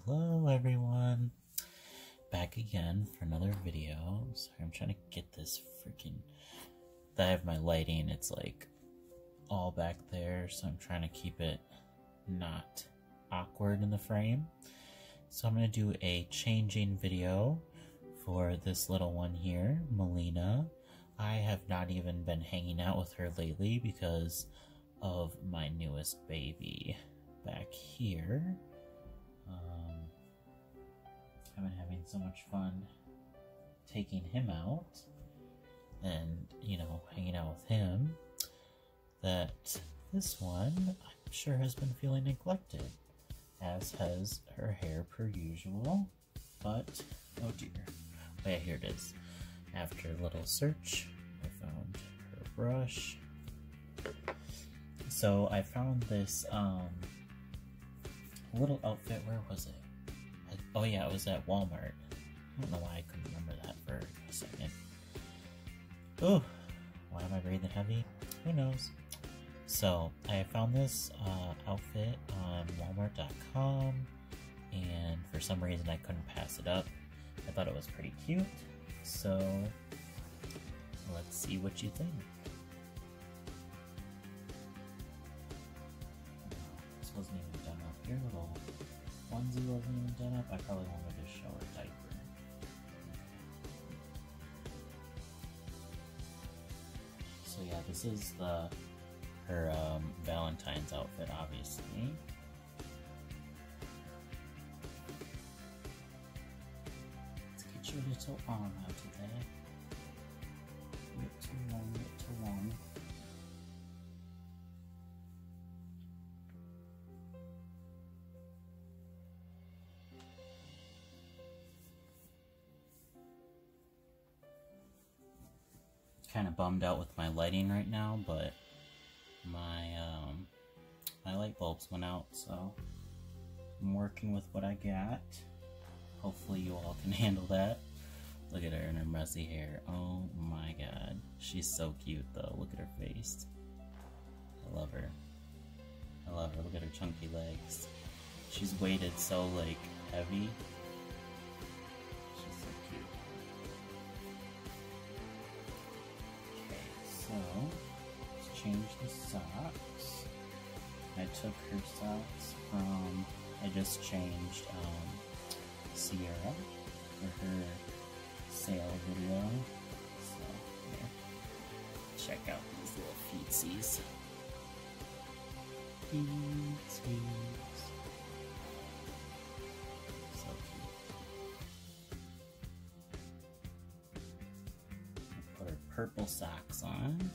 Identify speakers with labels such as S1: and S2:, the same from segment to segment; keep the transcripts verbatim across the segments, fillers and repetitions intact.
S1: Hello everyone, back again for another video. Sorry, I'm trying to get this freaking, I have my lighting, it's like all back there, so I'm trying to keep it not awkward in the frame. So I'm going to do a changing video for this little one here, Melina. I have not even been hanging out with her lately because of my newest baby back here. Um, I've been having so much fun taking him out and, you know, hanging out with him that this one, I'm sure, has been feeling neglected, as has her hair per usual. But, oh dear. Oh yeah, here it is. After a little search, I found her brush. So I found this um, little outfit. Where was it? I, oh yeah, it was at Walmart. I don't know why I couldn't remember that for a second. Oh, why am I breathing heavy? Who knows? So I found this uh, outfit on walmart dot com, and for some reason I couldn't pass it up. I thought it was pretty cute, so let's see what you think. This wasn't even done up. Your little onesie wasn't even done up. I probably wanted to show her diaper. So yeah, this is the her um, Valentine's outfit, obviously. Let's get your little arm out of there. Little one, little one. Kind of bummed out with my lighting right now, but my um my light bulbs went out, so I'm working with what I got. Hopefully you all can handle that. Look at her and her messy hair. Oh my god, she's so cute though. Look at her face. I love her. I love her. Look at her chunky legs. She's weighted so like heavy. She's so cute. Okay, so change the socks. I took her socks from, I just changed um, Sierra for her sale video. So, here. Check out these little feetsies. Feetsies. So cute. I'll put her purple socks on.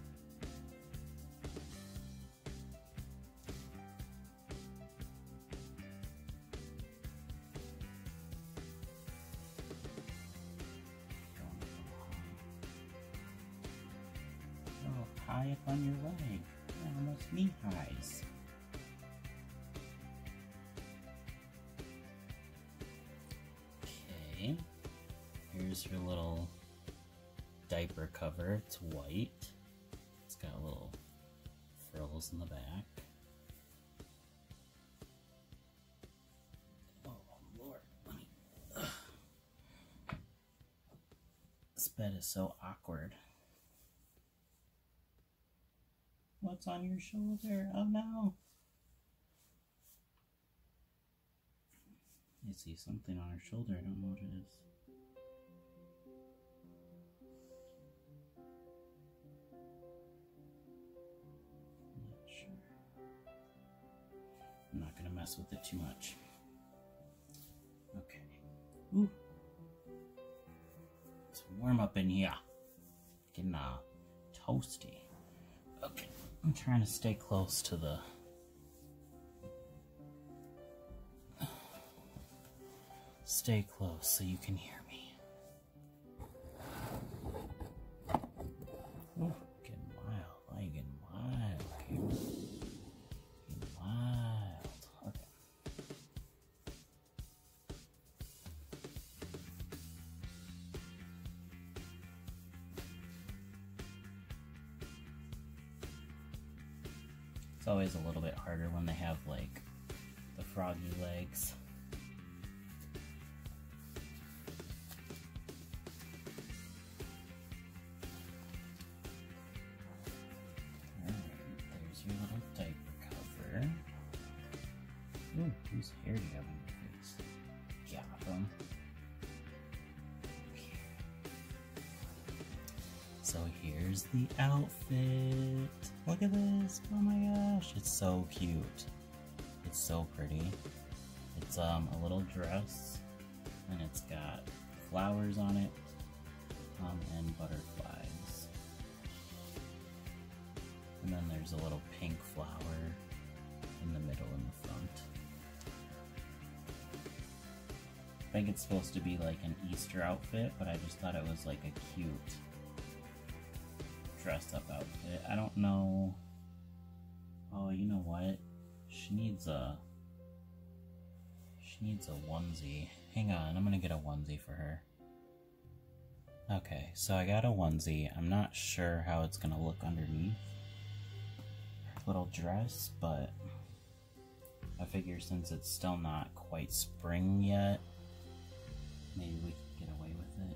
S1: High up on your leg. They're almost knee highs. Okay. Here's your little diaper cover. It's white. It's got little frills in the back. Oh Lord. Let me, ugh. This bed is so awkward. What's on your shoulder? Oh no! I see something on her shoulder. I don't know what it is. I'm not sure. I'm not gonna mess with it too much. Okay. Ooh. It's warm up in here. Getting uh, toasty. Okay. I'm trying to stay close to the stay close so you can hear me. Ooh, getting wild. I ain't getting wild. Okay. Getting wild. Okay. It's always a little bit harder when they have like the froggy legs. Ooh, whose hair do you have on your face? Gotham. So here's the outfit. Look at this. Oh my gosh. It's so cute. It's so pretty. It's um a little dress, and it's got flowers on it, um, and butterflies. And then there's a little pink flower in the middle in the front. I think it's supposed to be like an Easter outfit, but I just thought it was like a cute dressed up outfit. I don't know. Oh, you know what? She needs a She needs a onesie. Hang on, I'm gonna get a onesie for her. Okay, so I got a onesie. I'm not sure how it's gonna look underneath her little dress, but I figure since it's still not quite spring yet, maybe we can get away with it.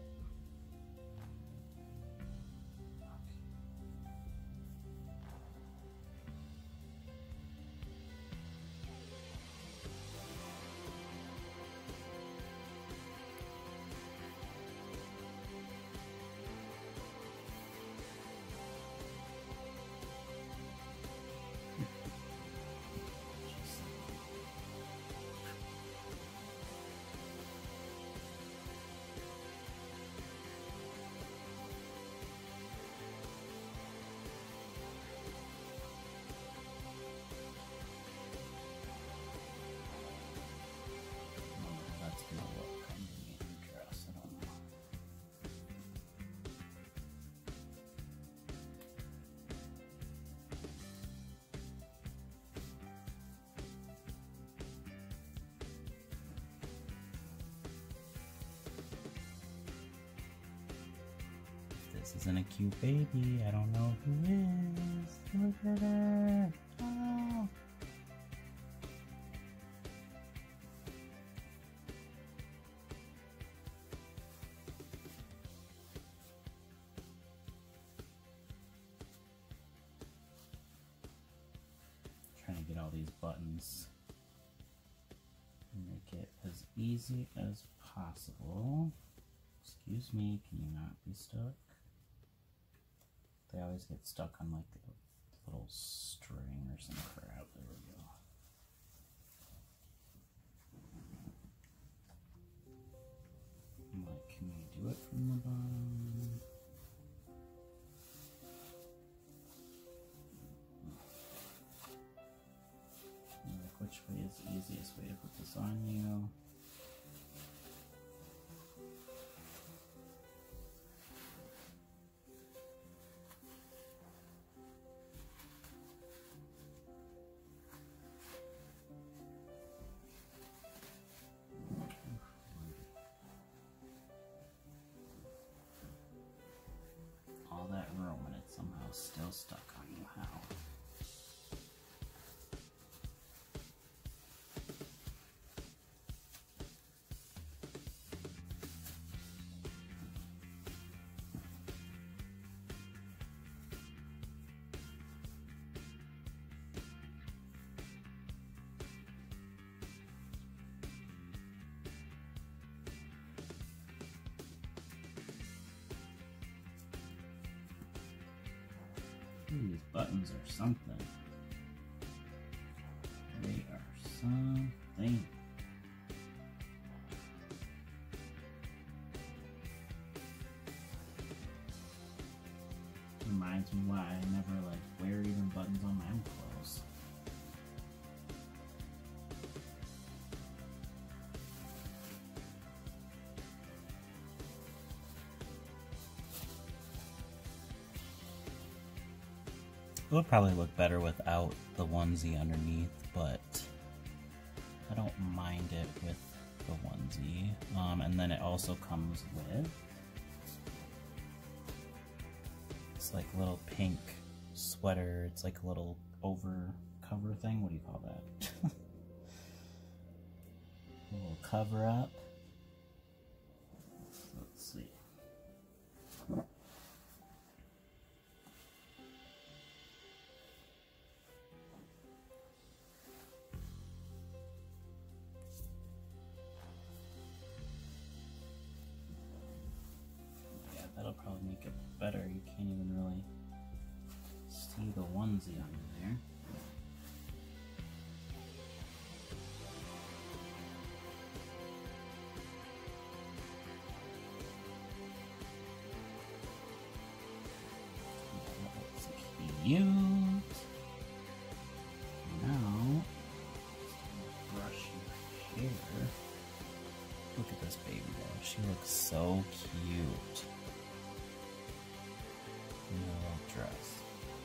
S1: This isn't a cute baby. I don't know who is. Look at her. Oh. Trying to get all these buttons and make it as easy as possible. Excuse me, can you not be stuck? They always get stuck on like a little string or some crap. There we go. I'm like, can we do it from the bottom? I'm like, which way is the easiest way to put this on you? That room and it's somehow still stuck on you. How? These buttons are something. They are something. Reminds me why I never like wear even buttons on my own clothes. It would probably look better without the onesie underneath, but I don't mind it with the onesie. Um, and then it also comes with it's like a little pink sweater. It's like a little over cover thing. What do you call that? A little cover up. Let's see. you can't even really see the onesie under there. Cute. Now, brush your hair. Look at this baby though. She looks so cute in her little dress.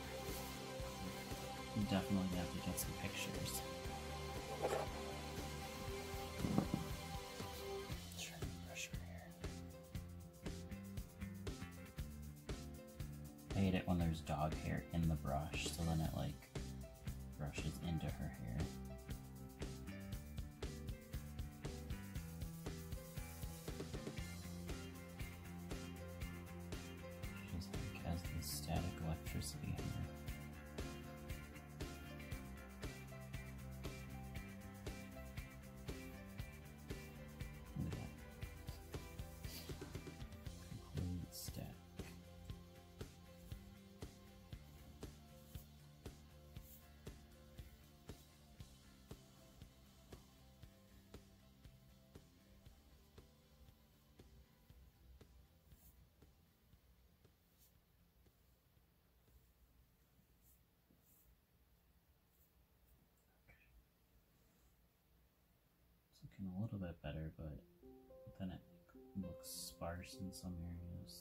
S1: You definitely have to get some pictures. Try to brush her hair. I hate it when there's dog hair in the brush, so then it like brushes into her hair. She just like has this static electricity here. Look at that. Complete static. Looking a little bit better, but then it looks sparse in some areas.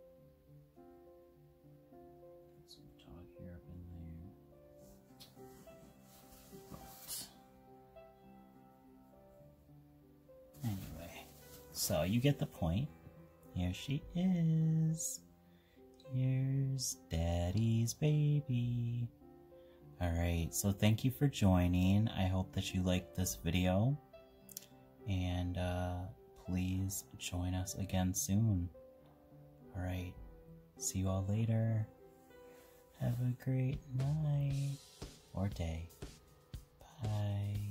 S1: Got some dog hair up in there. But anyway, so you get the point. Here she is. Here's Daddy's baby. Alright, so thank you for joining. I hope that you liked this video. And uh, please join us again soon. Alright, see you all later. Have a great night or day. Bye.